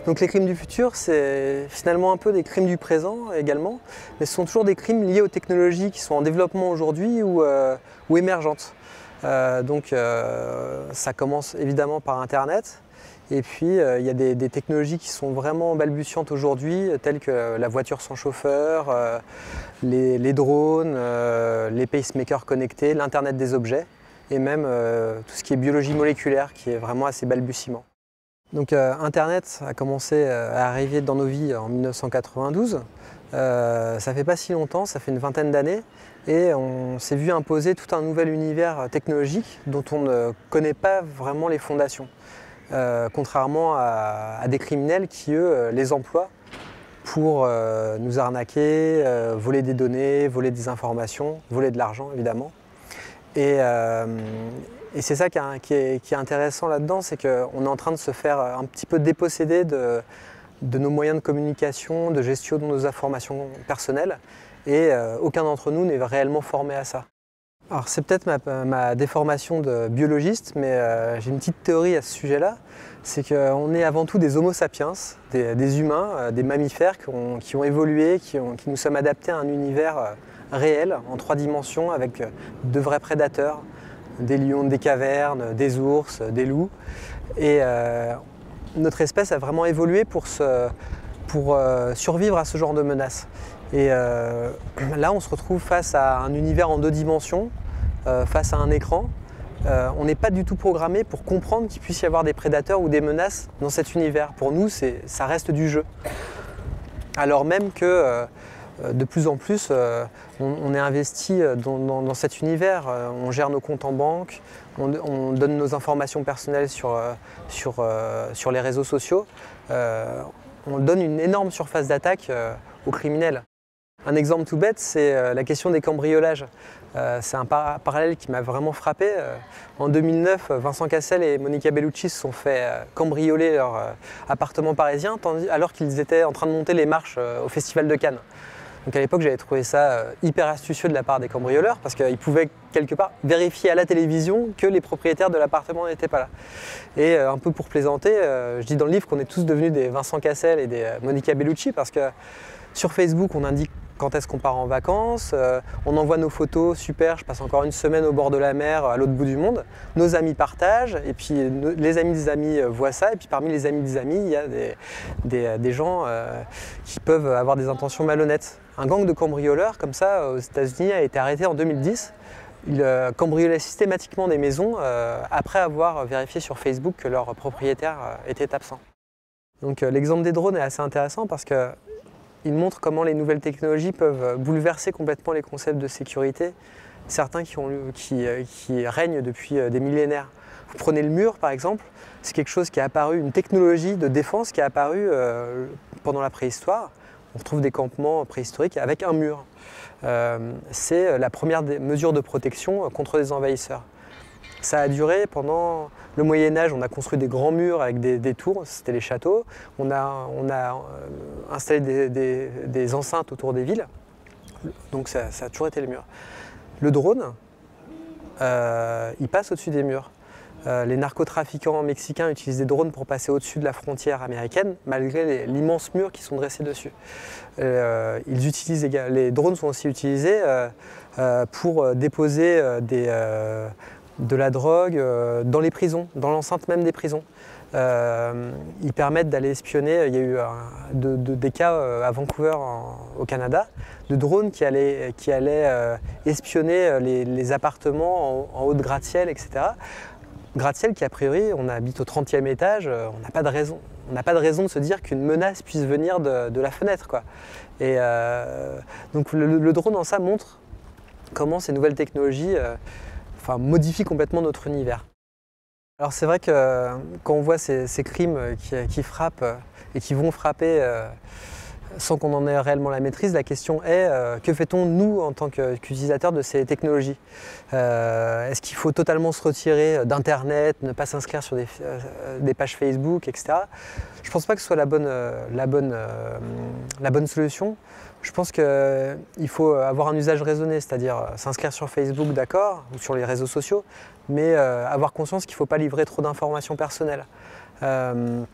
Donc les crimes du futur, c'est finalement un peu des crimes du présent également, mais ce sont toujours des crimes liés aux technologies qui sont en développement aujourd'hui ou émergentes. Ça commence évidemment par Internet, et puis il y a des technologies qui sont vraiment balbutiantes aujourd'hui, telles que la voiture sans chauffeur, les drones, les pacemakers connectés, l'Internet des objets, et même tout ce qui est biologie moléculaire, qui est vraiment assez balbutiement. Donc Internet a commencé à arriver dans nos vies en 1992. Ça fait pas si longtemps, ça fait une vingtaine d'années, et on s'est vu imposer tout un nouvel univers technologique dont on ne connaît pas vraiment les fondations. Contrairement à des criminels qui, eux, les emploient pour nous arnaquer, voler des données, voler des informations, voler de l'argent évidemment. Et c'est ça qui est intéressant là-dedans, c'est qu'on est en train de se faire un petit peu déposséder de nos moyens de communication, de gestion de nos informations personnelles, et aucun d'entre nous n'est réellement formé à ça. Alors c'est peut-être ma déformation de biologiste, mais j'ai une petite théorie à ce sujet-là, c'est qu'on est avant tout des homo sapiens, des humains, des mammifères qui ont évolué, qui nous sommes adaptés à un univers réel, en 3 dimensions, avec de vrais prédateurs, des lions des cavernes, des ours, des loups. Et notre espèce a vraiment évolué pour survivre à ce genre de menaces. Et là, on se retrouve face à un univers en 2 dimensions, face à un écran. On n'est pas du tout programmé pour comprendre qu'il puisse y avoir des prédateurs ou des menaces dans cet univers. Pour nous, ça reste du jeu. Alors même que de plus en plus, on est investi dans cet univers. On gère nos comptes en banque, on donne nos informations personnelles sur les réseaux sociaux. On donne une énorme surface d'attaque aux criminels. Un exemple tout bête, c'est la question des cambriolages. C'est un parallèle qui m'a vraiment frappé. En 2009, Vincent Cassel et Monica Bellucci se sont fait cambrioler leur appartement parisien alors qu'ils étaient en train de monter les marches au Festival de Cannes. Donc à l'époque, j'avais trouvé ça hyper astucieux de la part des cambrioleurs parce qu'ils pouvaient quelque part vérifier à la télévision que les propriétaires de l'appartement n'étaient pas là. Et un peu pour plaisanter, je dis dans le livre qu'on est tous devenus des Vincent Cassel et des Monica Bellucci parce que sur Facebook, on indique quand est-ce qu'on part en vacances, on envoie nos photos, super, je passe encore une semaine au bord de la mer à l'autre bout du monde. Nos amis partagent, et puis les amis des amis voient ça, et puis parmi les amis des amis, il y a des gens qui peuvent avoir des intentions malhonnêtes. Un gang de cambrioleurs comme ça aux États-Unis a été arrêté en 2010. Ils cambriolaient systématiquement des maisons après avoir vérifié sur Facebook que leur propriétaire était absent. Donc l'exemple des drones est assez intéressant parce que il montre comment les nouvelles technologies peuvent bouleverser complètement les concepts de sécurité, certains qui règnent depuis des millénaires. Vous prenez le mur par exemple, c'est quelque chose qui est apparu, une technologie de défense qui est apparue pendant la préhistoire. On retrouve des campements préhistoriques avec un mur. C'est la première des mesures de protection contre les envahisseurs. Ça a duré pendant le Moyen-Âge, on a construit des grands murs avec des tours, c'était les châteaux. On a installé des enceintes autour des villes, donc ça a toujours été les murs. Le drone, il passe au-dessus des murs. Les narcotrafiquants mexicains utilisent des drones pour passer au-dessus de la frontière américaine, malgré l'immense mur qui sont dressés dessus. Les drones sont aussi utilisés pour déposer de la drogue dans les prisons, dans l'enceinte même des prisons. Ils permettent d'aller espionner. Il y a eu des cas à Vancouver, au Canada, de drones qui allaient espionner les appartements en haut de gratte-ciel, etc. Gratte-ciel qui, a priori, on habite au 30e étage, on n'a pas de raison de se dire qu'une menace puisse venir de la fenêtre, quoi. Et donc le drone en ça montre comment ces nouvelles technologies modifient complètement notre univers. Alors c'est vrai que quand on voit ces crimes qui frappent et qui vont frapper sans qu'on en ait réellement la maîtrise, la question est que fait-on nous en tant qu'utilisateurs de ces technologies? Est-ce qu'il faut totalement se retirer d'Internet, ne pas s'inscrire sur des pages Facebook, etc. Je ne pense pas que ce soit la bonne solution. Je pense qu'il faut avoir un usage raisonné, c'est-à-dire s'inscrire sur Facebook, d'accord, ou sur les réseaux sociaux, mais avoir conscience qu'il ne faut pas livrer trop d'informations personnelles.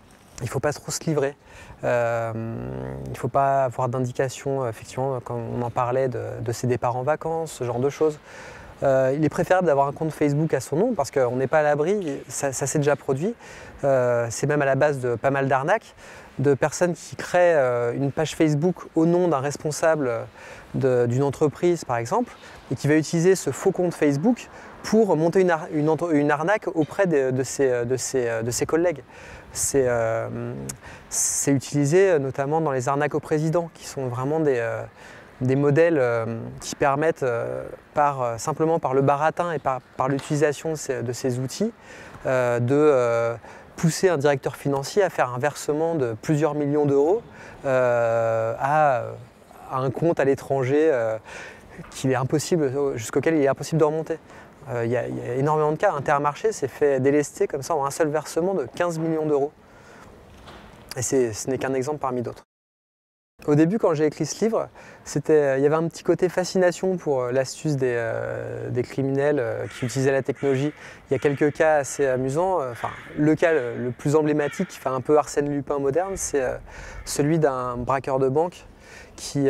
il ne faut pas trop se livrer. Il ne faut pas avoir d'indication, effectivement, quand on en parlait de ses départs en vacances, ce genre de choses. Il est préférable d'avoir un compte Facebook à son nom parce qu'on n'est pas à l'abri, ça s'est déjà produit. C'est même à la base de pas mal d'arnaques, de personnes qui créent une page Facebook au nom d'un responsable d'une entreprise par exemple, et qui va utiliser ce faux compte Facebook pour monter une arnaque auprès de ses collègues. C'est utilisé notamment dans les arnaques au président, qui sont vraiment des modèles qui permettent, simplement par le baratin et par l'utilisation de ces outils, de pousser un directeur financier à faire un versement de plusieurs millions d'euros à un compte à l'étranger jusqu'auquel il est impossible de remonter. Il y a énormément de cas. Intermarché s'est fait délester comme ça en un seul versement de 15 millions d'euros. Et ce n'est qu'un exemple parmi d'autres. Au début, quand j'ai écrit ce livre, il y avait un petit côté fascination pour l'astuce des criminels qui utilisaient la technologie. Il y a quelques cas assez amusants. Le cas le plus emblématique, qui fait un peu Arsène Lupin moderne, c'est celui d'un braqueur de banque qui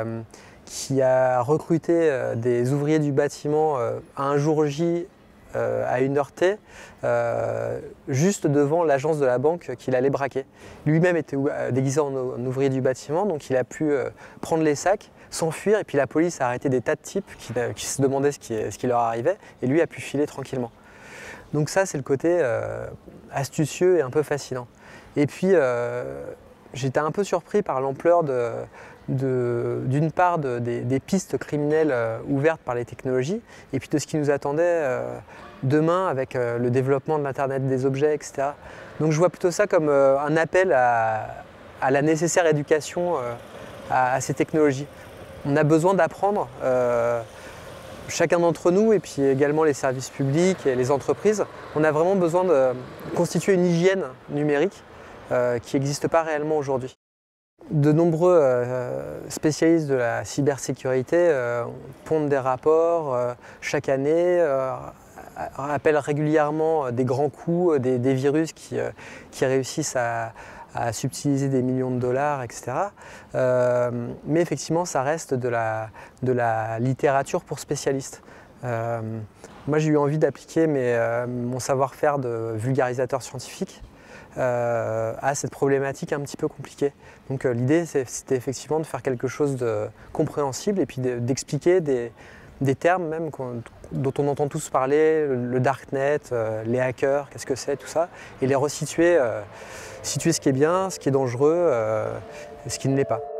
a recruté des ouvriers du bâtiment à un jour J à une heure T, juste devant l'agence de la banque qu'il allait braquer. Lui-même était déguisé en ouvrier du bâtiment, donc il a pu prendre les sacs, s'enfuir, et puis la police a arrêté des tas de types qui se demandaient ce qui leur arrivait, et lui a pu filer tranquillement. Donc ça, c'est le côté astucieux et un peu fascinant. Et puis, j'étais un peu surpris par l'ampleur d'une part des pistes criminelles ouvertes par les technologies, et puis de ce qui nous attendait demain avec le développement de l'Internet des objets, etc. Donc je vois plutôt ça comme un appel à la nécessaire éducation à ces technologies. On a besoin d'apprendre, chacun d'entre nous, et puis également les services publics et les entreprises, on a vraiment besoin de constituer une hygiène numérique qui n'existe pas réellement aujourd'hui. De nombreux spécialistes de la cybersécurité pondent des rapports chaque année, rappellent régulièrement des grands coups, des virus qui réussissent à subtiliser des millions de dollars, etc. Mais effectivement, ça reste de la littérature pour spécialistes. Moi, j'ai eu envie d'appliquer mon savoir-faire de vulgarisateur scientifique à cette problématique un petit peu compliquée. Donc l'idée, c'était effectivement de faire quelque chose de compréhensible et puis d'expliquer des termes même dont on entend tous parler, le darknet, les hackers, qu'est-ce que c'est, tout ça, et les resituer, situer ce qui est bien, ce qui est dangereux et ce qui ne l'est pas.